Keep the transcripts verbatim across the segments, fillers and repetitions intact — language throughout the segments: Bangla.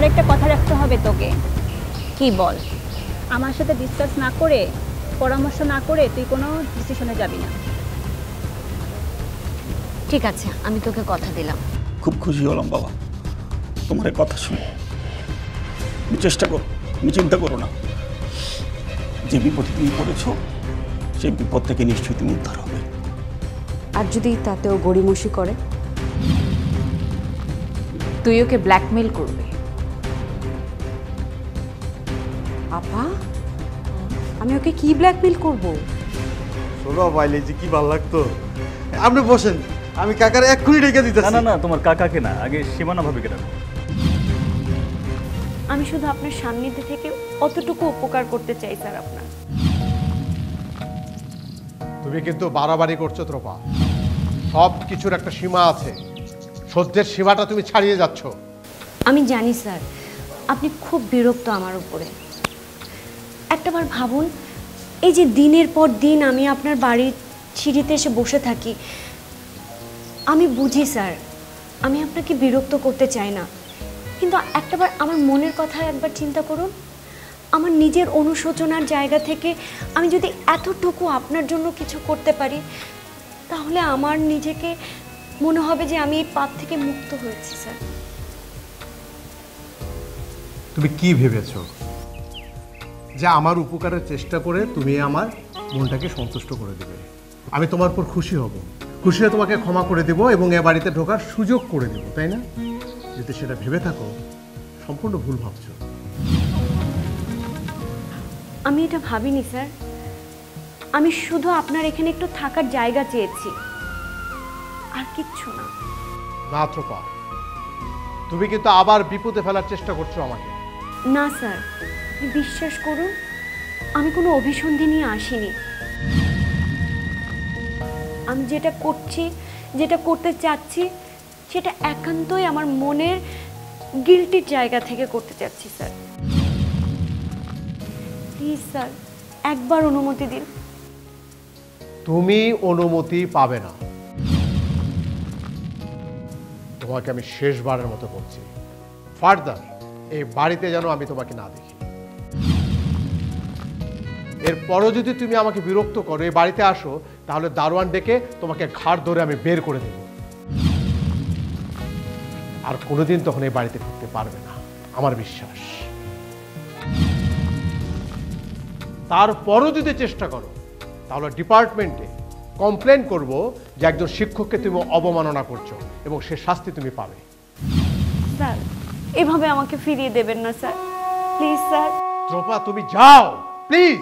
আর একটা কথা রাখতে হবে তোকে। কি বল? আমার সাথে ডিসকাস না করে, পরামর্শ না করে তুই কোনো ডিসিশনে যাবি না। ঠিক আছে, আমি তোকে কথা দিলাম। খুব খুশি হলাম বাবা তোমার এই কথা শুনে। তুমি চেষ্টা করো, তুমি চিন্তা করো না। যে বিপদে তুমি পড়েছো সেই বিপদ থেকে নিশ্চয়ই তুমি উদ্ধার হবে। আর যদি তাতেও গড়িমসি করে? তুই ওকে ব্ল্যাকমেল করবে। আপা, আমি ওকে কি ব্ল্যাকমেল করব? শোনো বাইলে যে কি ভালো লাগতো। আপনি বসেন, আমি কাকার এক্ষুনি ডেকে দিতেছি। না না না, তোমার কাকাকে না, আগে সীমানা ভাবিকে ডাকো। আমি শুধু আপনার সান্নিধ্য থেকে অতটুকু উপকার করতে চাই স্যার আপনার। তুমি কিন্তু বাড়াবাড়ি করছো ত্রপা। সব কিছুর একটা সীমা আছে, সহ্যের সীমাটা তুমি ছাড়িয়ে যাচ্ছ। আমি জানি স্যার আপনি খুব বিরক্ত আমার উপরে। একটাবার ভাবুন, এই যে দিনের পর দিন আমি আপনার বাড়ির সিঁড়িতে এসে বসে থাকি। আমি বুঝি স্যার আমি আপনাকে বিরক্ত করতে চাই না, কিন্তু একটাবার আমার মনের কথা একবার চিন্তা করুন। আমার নিজের অনুশোচনার জায়গা থেকে আমি যদি এতটুকু আপনার জন্য কিছু করতে পারি, তাহলে আমার নিজেকে মনে হবে যে আমি এই পাপ থেকে মুক্ত হয়েছি স্যার। তুমি কি ভেবেছো যে আমার উপকারের চেষ্টা করে তুমি আমার মনটাকে সন্তুষ্ট করে দেবে? আমি তোমার উপর খুশি হব, খুশি হয়ে তোমাকে ক্ষমা করে দেব এবং এ বাড়িতে ঢোকার সুযোগ করে দেব, তাই না? যদি সেটা ভেবে থাকো, সম্পূর্ণ ভুল ভাবছো। আমি এটা ভাবিনি স্যার। আমি শুধু আপনার এখানে একটু থাকার জায়গা চেয়েছি, আর কিচ্ছু না। না ত্রপা, তুমি কিন্তু আবার বিপদে ফেলার চেষ্টা করছো আমাকে। না স্যার, আপনি বিশ্বাস করুন, আমি কোনো অভিসন্ধি নিয়ে আসিনি। আমি যেটা করছি, যেটা করতে চাচ্ছি, সেটা একান্তই আমার মনের গিল্টির জায়গা থেকে করতে চাচ্ছি স্যার। প্লিজ স্যার, একবার অনুমতি দিন। তুমি অনুমতি পাবে না। তোমাকে আমি শেষবারের মতো বলছি, ফার্দার এই বাড়িতে যেন আমি তোমাকে না দেখি। এরপরও যদি তুমি আমাকে বিরক্ত করো, এই বাড়িতে আসো, তাহলে দারোয়ান ডেকে তোমাকে ঘাড় ধরে আমি বের করে দেব। আর কোনোদিন তখন এই বাড়িতে ঢুকতে পারবে না, আমার বিশ্বাস। তারপরও যদি চেষ্টা করো, তাহলে ডিপার্টমেন্টে কমপ্লেন করব যে একজন শিক্ষককে তুমি অবমাননা করছো, এবং সে শাস্তি তুমি পাবে। স্যার, এভাবে আমাকে ফিরিয়ে দেবেন না স্যার, প্লিজ স্যার। ত্রপা, তুমি যাও প্লিজ।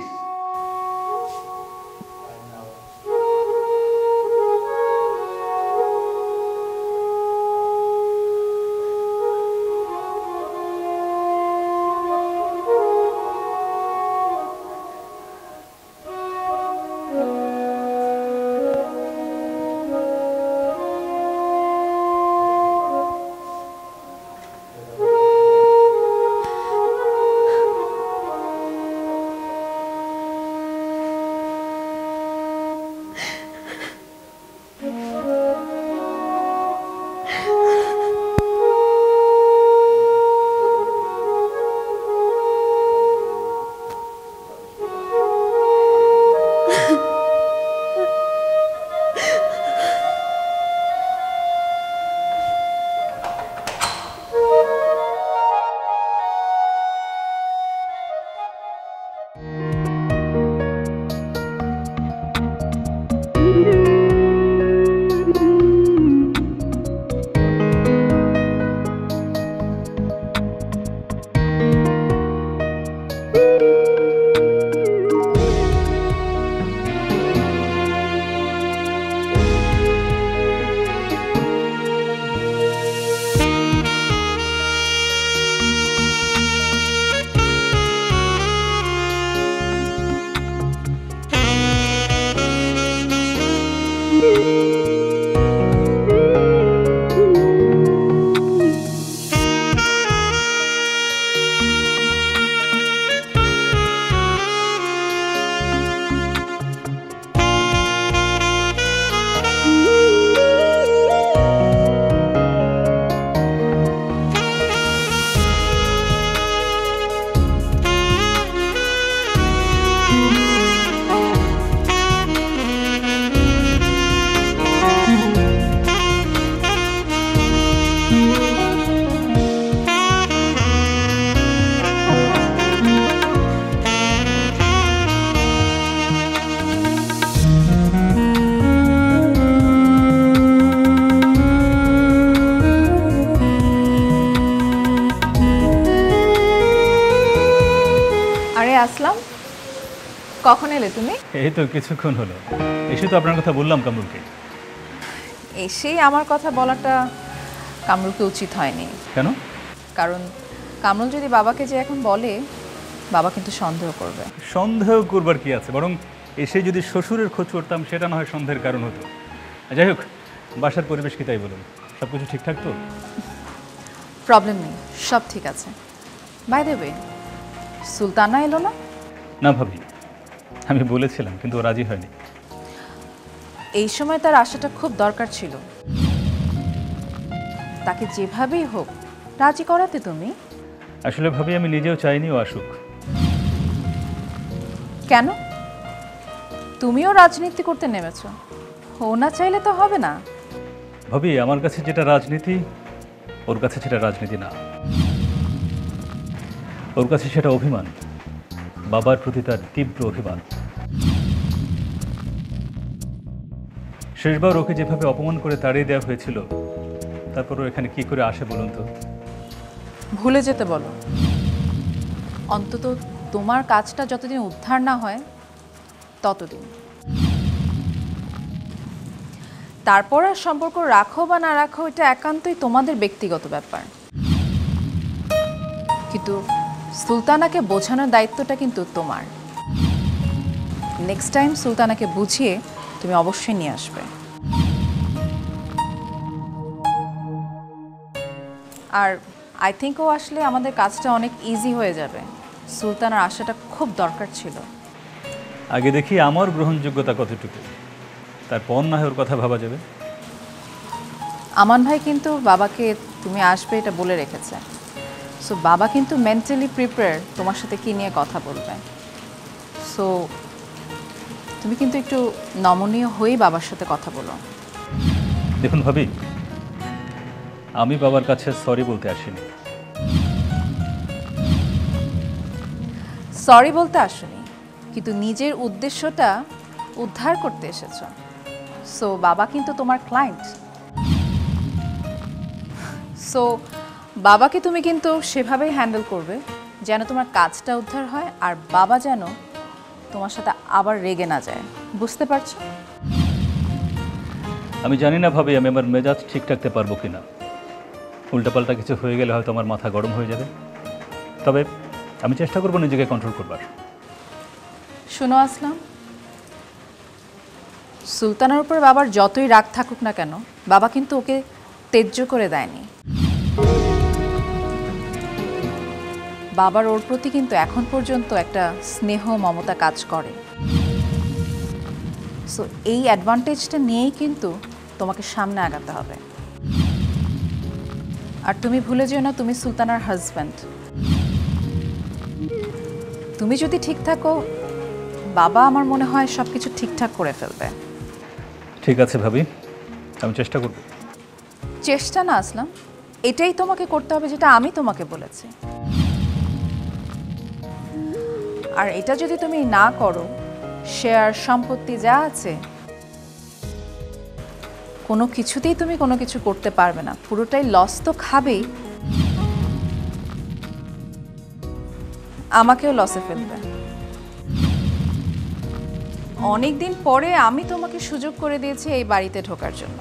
কখন এলে তুমি? এই তো কিছুক্ষণ হলো এসে তো আপনার কথা বললাম কামরুলকে। এসেই আমার কথা বলাটা কামরুলকে উচিত হয়নি। কেন? কারণ কামরুল যদি বাবাকে যে এখন বলে, বাবা কিন্তু সন্দেহ করবে। সন্দেহ করবার কি আছে, বরং এসে যদি শ্বশুরের খোঁজ করতাম সেটা না হয় সন্দেহের কারণ হতো। যাই হোক, বাসার পরিবেশ কি তাই বলুন, সব কিছু ঠিকঠাক তো? প্রবলেম নেই, সব ঠিক আছে। বাই দ্য ওয়ে, সুলতানা এলো না? না ভাবি, আমি বলেছিলাম কিন্তু ও রাজি হয়নি। এই সময় তার আসাটা খুব দরকার ছিল। তাকে যেভাবেই হোক রাজি করাতে তুমি। আসলে ভাবি আমি নিজেও চাইনি ও আসুক। কেন? তুমিও রাজনীতি করতে নেমেছো, ও না চাইলে তো হবে না। ভাবি আমার কাছে যেটা রাজনীতি, ওর কাছে সেটা রাজনীতি না। ওর কাছে সেটা অভিমান, বাবার প্রতি তার তীব্র অভিমান। শেষবার ওকে যেভাবে অপমান করে তাড়িয়ে দেওয়া হয়েছিল, তারপর ও এখানে কি করে আসে বলুন তো? ভুলে যেতে বলো। অন্তত তোমার কাজটা যতদিন উদ্ধার না হয় ততদিন। তারপর আর সম্পর্ক রাখো বা না রাখো এটা একান্তই তোমাদের ব্যক্তিগত ব্যাপার। কিন্তু সুলতানাকে বোঝানোর দায়িত্বটা কিন্তু তোমার। নেক্সট টাইম সুলতানাকে বুঝিয়ে তুমি অবশ্যই নিয়ে আসবে। আর আই থিঙ্ক ও আসলে আমাদের কাজটা অনেক ইজি হয়ে যাবে। সুলতানার আসাটা খুব দরকার ছিল। আগে দেখি আমার গ্রহণযোগ্যতা কতটুকু, তারপর না হয় ওর কথা ভাবা যাবে। আমান ভাই কিন্তু বাবাকে তুমি আসবে এটা বলে রেখেছে। সো বাবা কিন্তু মেন্টালি প্রিপেয়ার তোমার সাথে কী নিয়ে কথা বলবে। সো তুমি কিন্তু একটু নমনীয় হয়েই বাবার সাথে কথা বলো। দেখুন ভাবি, আমি বাবার কাছে সরি বলতে আসিনি। সরি বলতে আসোনি, কিন্তু নিজের উদ্দেশ্যটা উদ্ধার করতে এসেছো। সো বাবা কিন্তু তোমার ক্লায়েন্ট। সো বাবাকে তুমি কিন্তু সেভাবেই হ্যান্ডেল করবে যেন তোমার কাজটা উদ্ধার হয়, আর বাবা যেন তোমার সাথে আবার রেগে না যায়। বুঝতে পারছো? আমি জানি না ভাবি আমি আমার মেজাজ ঠিক রাখতে পারবো কিনা। উল্টাপাল্টা কিছু হয়ে গেলে হয়তো আমার মাথা গরম হয়ে যাবে। তবে আমি চেষ্টা করবো নিজেকে কন্ট্রোল করবার। শোনো আসলাম, সুলতানের উপর বাবার যতই রাগ থাকুক না কেন, বাবা কিন্তু ওকে তেজ্য করে দেয়নি। বাবার ওর প্রতি কিন্তু এখন পর্যন্ত একটা স্নেহ মমতা কাজ করে। সো এই অ্যাডভান্টেজটা নিয়েই কিন্তু তোমাকে সামনে আগাতে হবে। আর তুমি ভুলে যেও না তুমি সুলতানার হাজব্যান্ড। তুমি যদি ঠিক থাকো, বাবা আমার মনে হয় সব কিছু ঠিকঠাক করে ফেলবে। ঠিক আছে ভাবি, আমি চেষ্টা করব। চেষ্টা না আসলাম, এটাই তোমাকে করতে হবে যেটা আমি তোমাকে বলেছি। আর এটা যদি তুমি না করো, শেয়ার সম্পত্তি যা আছে কোনো কিছুতেই তুমি কোনো কিছু করতে পারবে না, পুরোটাই লস তো খাবেই, আমাকেও লসে ফেলবে। অনেক দিন পরে আমি তোমাকে সুযোগ করে দিয়েছি এই বাড়িতে ঢোকার জন্য।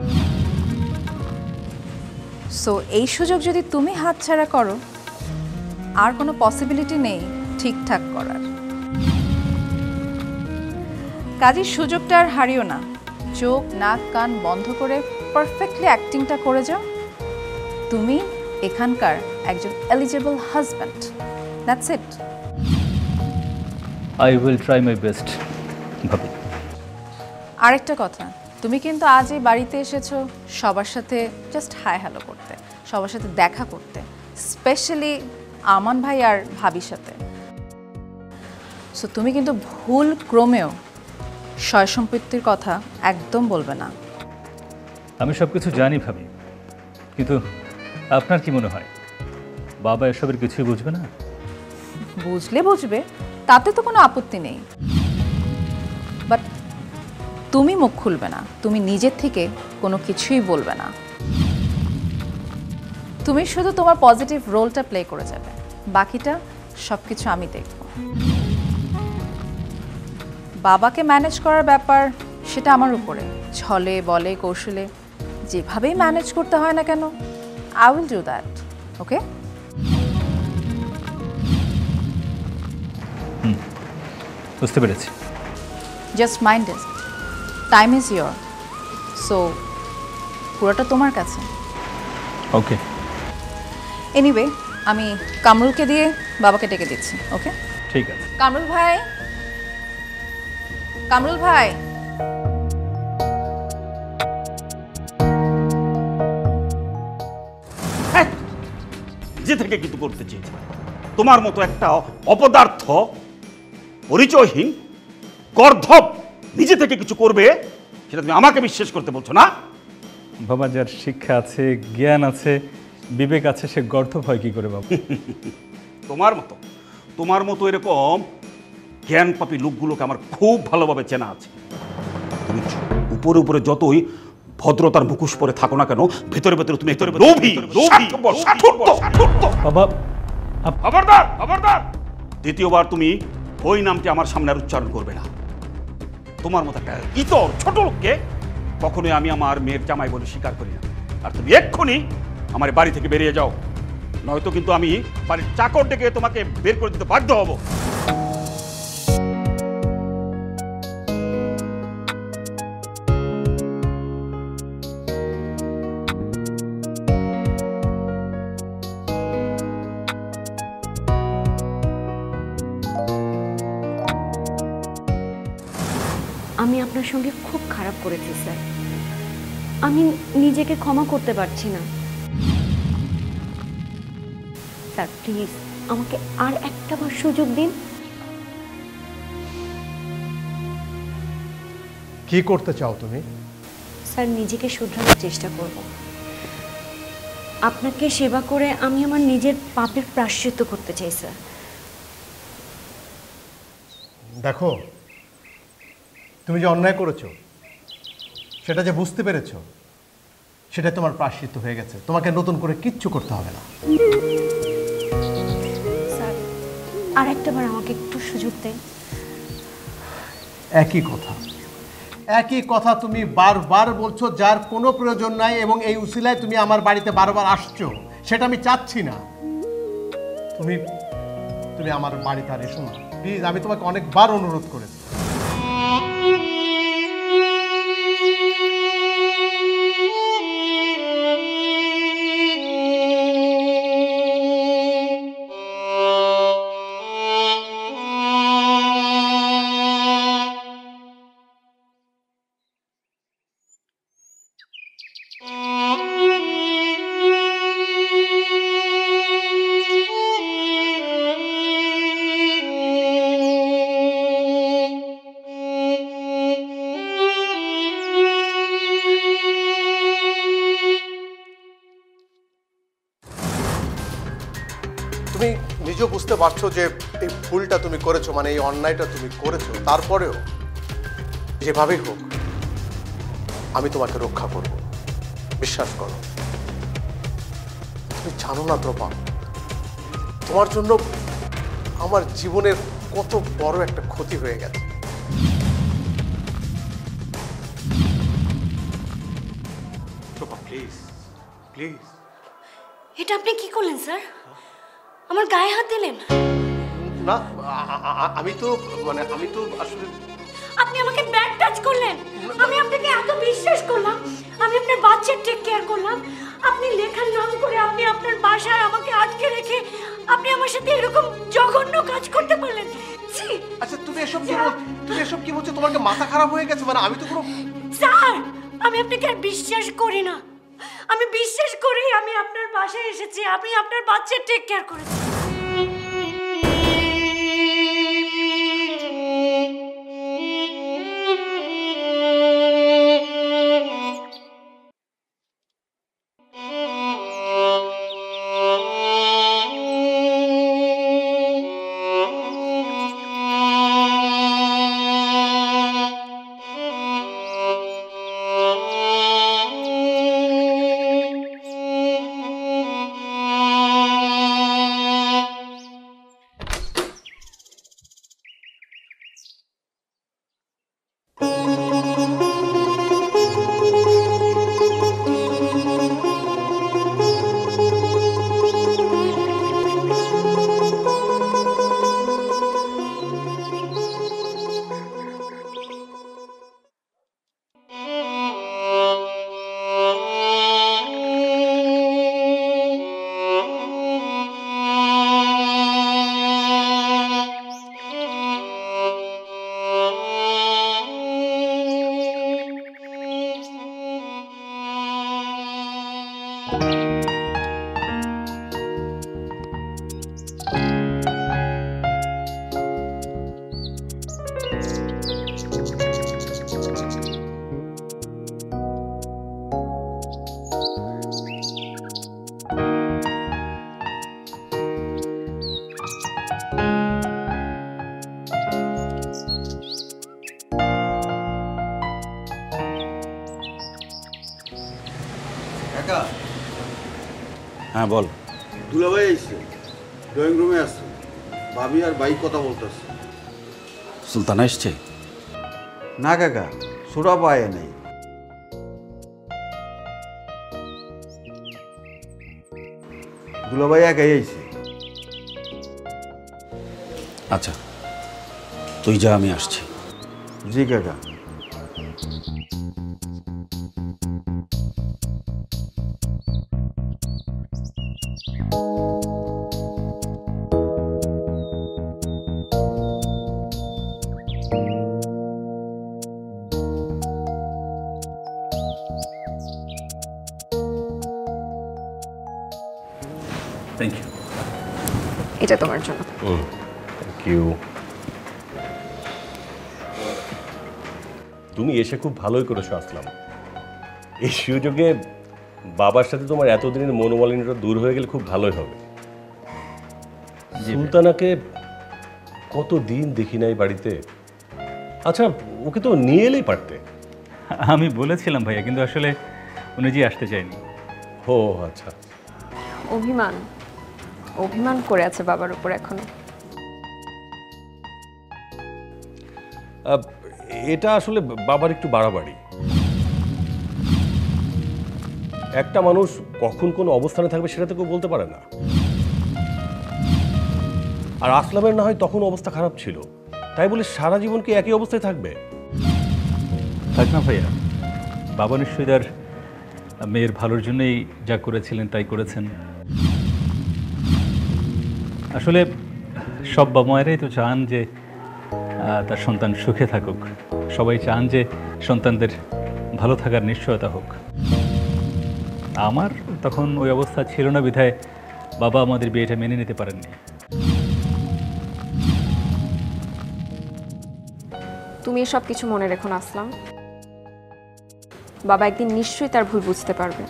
সো এই সুযোগ যদি তুমি হাতছাড়া করো, আর কোনো পসিবিলিটি নেই ঠিকঠাক করার। কাজের সুযোগটা আর হারিও না। চোখ নাক কান বন্ধ করে পারফেক্টলি অ্যাক্টিংটা করে যাও। তুমি এখানকার একজন eligible husband. That's it. I will try my best ভাবি। আরেকটা কথা, তুমি কিন্তু আজ এই বাড়িতে এসেছো সবার সাথে জাস্ট হাই হ্যালো করতে, সবার সাথে দেখা করতে, স্পেশালি আমান ভাই আর ভাবির সাথে। সো তুমি কিন্তু ভুল ক্রমেও সয় সম্পত্তির কথা একদম বলবে না। আমি সব কিছু জানি ভাবি, কিন্তু আপনার কি মনে হয় বাবা এসবের কিছুই বুঝবে না? বুঝলে বুঝবে, তাতে তো কোনো আপত্তি নেই, বাট তুমি মুখ খুলবে না, তুমি নিজের থেকে কোনো কিছুই বলবে না। তুমি শুধু তোমার পজিটিভ রোলটা প্লে করে যাবে, বাকিটা সব কিছু আমি দেখব। বাবাকে ম্যানেজ করার ব্যাপার সেটা আমার উপরে, ছলে বলে কৌশলে যেভাবেই ম্যানেজ করতে হয় না কেন, I will do that. Okay? বুঝতে পেরেছি। Just mind it, time is your, so পুরোটা তোমার কাছে। ওকে। এনিওয়ে, আমি কামরুলকে দিয়ে বাবাকে ডেকে দিচ্ছি। ওকে? ঠিক আছে। কামরুল ভাই, কামরুল ভাই। নিজে থেকে কিছু করতে চেয়েছে, তোমার মতো একটা অপদার্থ, পরিচয়হীন গর্ধব নিজে থেকে কিছু করবে সেটা তুমি আমাকে বিশ্বাস করতে বলছো না? বাবা, যার শিক্ষা আছে, জ্ঞান আছে, বিবেক আছে, সে গর্ধব হয় কি করে বাবা? তোমার মতো তোমার মতো এরকম জ্ঞান পাপী লোকগুলোকে আমার খুব ভালোভাবে চেনা আছে। তুমি উপরে উপরে যতই ভদ্রতার মুখোশ পরে থাকো না কেন, ভেতরে ভেতরে তুমি লোভী, স্বার্থপর, স্বার্থপর, স্বার্থপর। বাবা, খবরদার, খবরদার! দ্বিতীয়বার তুমি ওই নামটি আমার সামনে আর উচ্চারণ করবে না। তোমার মতো একটা ইতর ছোট লোককে কখনোই আমি আমার মেয়ের জামাই বলে স্বীকার করি না। আর তুমি এক্ষুনি আমার বাড়ি থেকে বেরিয়ে যাও, নয়তো কিন্তু আমি বাড়ির চাকর ডেকে তোমাকে বের করে দিতে বাধ্য হব। আমি আপনার সঙ্গে খুব খারাপ করেছি স্যার, আমি নিজেকে ক্ষমা করতে পারছি না। স্যার প্লিজ আমাকে আর একটা বার সুযোগ দিন। কি করতে চাও তুমি? স্যার নিজেকে শুধরানোর চেষ্টা করব। আপনাকে সেবা করে আমি আমার নিজের পাপের প্রায়শ্চিত্ত করতে চাই স্যার। দেখো, তুমি যে অন্যায় করেছো সেটা যে বুঝতে পেরেছো, সেটা তোমার প্রায়শ্চিত্ত হয়ে গেছে। তোমাকে নতুন করে কিচ্ছু করতে হবে না। স্যার আর একটা বার আমাকে একটু সুযোগ দেন। একই কথা একই কথা তুমি বারবার বলছো, যার কোনো প্রয়োজন নাই, এবং এই উসিলায় তুমি আমার বাড়িতে বারবার আসছো, সেটা আমি চাচ্ছি না। তুমি তুমি আমার বাড়িতে আর এসো না প্লিজ, আমি তোমাকে অনেকবার অনুরোধ করেছি। তুমি নিজেও বুঝতে পারছো যে এই ভুলটা তুমি করেছো, মানে এই অন্যায়টা তুমি করেছো, তারপরেও যেভাবেই হোক আমি তোমাকে রক্ষা করব, বিশ্বাস করো। তুমি জানো না দ্রোপা, তোমার জন্য আমার জীবনের কত বড় একটা ক্ষতি হয়ে গেছে। Please please. এটা আপনি কি করলেন স্যার? আমার গায়ে হাত দিলেন? না, আমি তো মানে আমি তো আসলে আপনি আমাকে ব্যাড টাচ করলেন। আমি আপনাকে এত বিশ্বাস করলাম, আমি আপনার বাচ্চার টেক কেয়ার করলাম, আপনি লেখার নাম করে আপনি আপনার বাসায় আমাকে আটকে রেখে আপনি আমার সাথে এরকম জঘন্য কাজ করতে পারলেন। জি। আচ্ছা তুমি এসব কি বল তুমি এসব কি বলছো? তোমার কি মাথা খারাপ হয়ে গেছে? মানে আমি তো পুরো স্যার, আমি আপনাকে আর বিশ্বাস করি না। আমি বিশ্বাস করি আমি আপনার বাসায় এসেছি, আমি আপনার বাচ্চার টেক কেয়ার করেছি। কাকা হ্যাঁ বল। দুলাভাই আইছে, ড্রয়িং রুমে আছে, ভাবি আর ভাই কথা বলতেছে। সুলতানা এসছে? না কাকা, ছোড়া পায় নাই। দুলাভাই একাই আইছে। আচ্ছা তুই যা, আমি আসছি। জি কাকা। Thank you. এটা তোমার জন্য। Thank you. তুমি এসে খুব ভালোই করেছো আসলাম। এই সুযোগে বাবার সাথে তোমার এতদিনের মনোমালিন্যটা দূর হয়ে গেলে খুব ভালোই হবে। সুলতানাকে কত দিন দেখি নাই বাড়িতে। আচ্ছা ওকে তো নিয়ে এলেই পারতে। আমি বলেছিলাম ভাইয়া, কিন্তু আসলে উনি যে আসতে চাইনি। ও আচ্ছা। অভিমান অভিমান করে আছে বাবার উপর এখনো। আহ, এটা আসলে বাবার একটু বাড়াবাড়ি। একটা মানুষ কখন কোন অবস্থানে থাকবে সেটা তো কেউ বলতে পারে না। আর আসলামের না হয় তখন অবস্থা খারাপ ছিল, তাই বলে সারা জীবন কি একই অবস্থায় থাকবে? থাক না ভাইয়া, বাবা নিশ্চয়ই তার মেয়ের ভালোর জন্যই যা করেছিলেন তাই করেছেন। আসলে সব বাবা মায়েরাই তো চান যে আহ, তার সন্তান সুখে থাকুক। সবাই চান যে সন্তানদের ভালো থাকার নিশ্চয়তা হোক। আমার তখন ওই অবস্থা ছিল না বিধায় বাবা আমাদের বিয়েটা মেনে নিতে পারেননি। তুমি সব কিছু মনে রেখো না আসলাম, বাবা একদিন নিশ্চয়ই তার ভুল বুঝতে পারবে।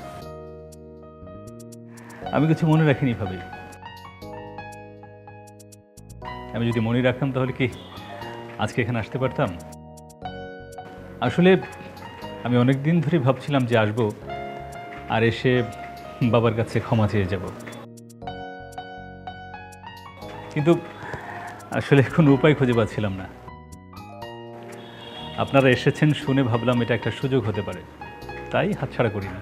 আমি কিছু মনে রাখিনি ভাবি। আমি যদি মনে রাখতাম তাহলে কি আজকে এখানে আসতে পারতাম? আসলে আমি অনেক দিন ধরে ভাবছিলাম যে আসবো আর এসে বাবার কাছে ক্ষমা চেয়ে যাব, কিন্তু আসলে কোনো উপায় খুঁজে পাচ্ছিলাম না। আপনারা এসেছেন শুনে ভাবলাম এটা একটা সুযোগ হতে পারে, তাই হাতছাড়া করিনি।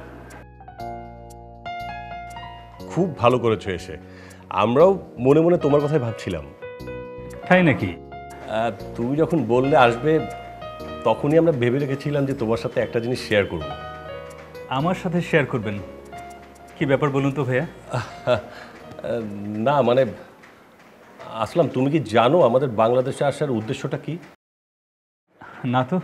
খুব ভালো করেছো এসে। আমরাও মনে মনে তোমার কথাই ভাবছিলাম। তাই নাকি? আহ, তুমি যখন বললে আসবে তখনই আমরা ভেবে রেখেছিলাম যে তোমার সাথে একটা জিনিস শেয়ার করব। আমার সাথে শেয়ার করবেন? কি ব্যাপার বলুন তো ভাইয়া। না মানে আসলাম, তুমি কি জানো আমাদের বাংলাদেশে আসার উদ্দেশ্যটা কি? না তো।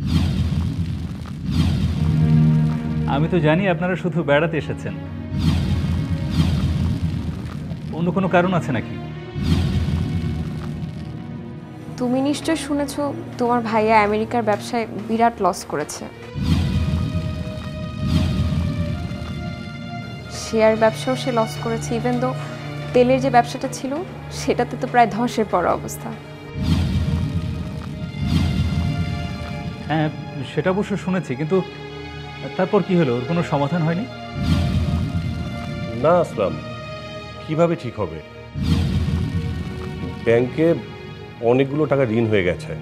আমি তো জানি আপনারা শুধু বেড়াতে এসেছেন, অন্য কোনো কারণ আছে নাকি? তুমি নিশ্চয় শুনেছ তোমার ভাইয়া আমেরিকার ব্যবসায় বিরাট লস করেছে। শেয়ার ব্যবসাও সে লস করেছে, ইভেন দো তেলের যে ব্যবসাটা ছিল সেটাতে তো প্রায় ধসে পড়া অবস্থা। হ্যাঁ সেটা অবশ্য শুনেছি, কিন্তু তারপর কি হলো? ওর কোনো সমাধান হয়নি? না আসলাম, কিভাবে ঠিক হবে? ব্যাংকে অনেকগুলো টাকা ঋণ হয়ে গেছে।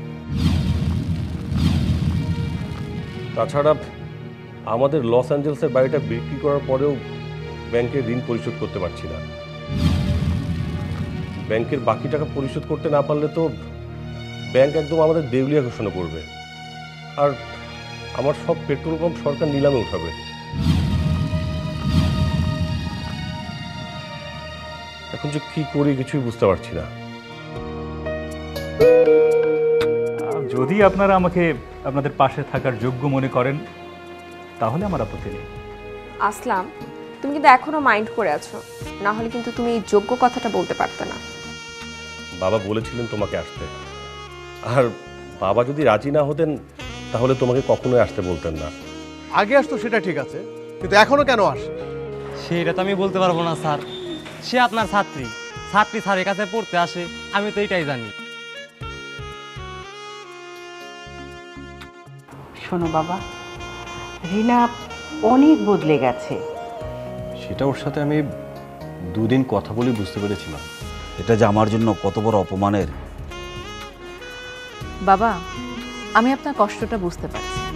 তাছাড়া আমাদের লস অ্যাঞ্জেলসের বাড়িটা বিক্রি করার পরেও ব্যাংকের ঋণ পরিশোধ করতে পারছি না। ব্যাংকের বাকি টাকা পরিশোধ করতে না পারলে তো ব্যাংক একদম আমাদের দেউলিয়া ঘোষণা করবে, আর আমার সব পেট্রোল পাম্প সরকার নিলামে উঠাবে। এখন যে কি করি কিছুই বুঝতে পারছি না। যদি আপনারা আমাকে আপনাদের পাশে থাকার যোগ্য মনে করেন তাহলে আমার আপত্তি নেই। আসলাম, তুমি কিন্তু এখনো মাইন্ড করে আছো, না হলে কিন্তু তুমি এই যোগ্য কথাটা বলতে পারতে না। বাবা বলেছিলেন তোমাকে আসতে, আর বাবা যদি রাজি না হতেন তাহলে তোমাকে কখনোই আসতে বলতেন না। আগে আসতো সেটা ঠিক আছে, কিন্তু এখনো কেন আসে? সেটা তো আমি বলতে পারবো না স্যার। সে আপনার ছাত্রী, ছাত্রী স্যারের কাছে পড়তে আসে, আমি তো এটাই জানি। শোনো বাবা, রিনা অনেক বদলে গেছে, সেটা ওর সাথে আমি দুদিন কথা বলে বুঝতে পেরেছি মা। এটা যে আমার জন্য কত বড় অপমানের। বাবা, আমি আপনার কষ্টটা বুঝতে পারছি,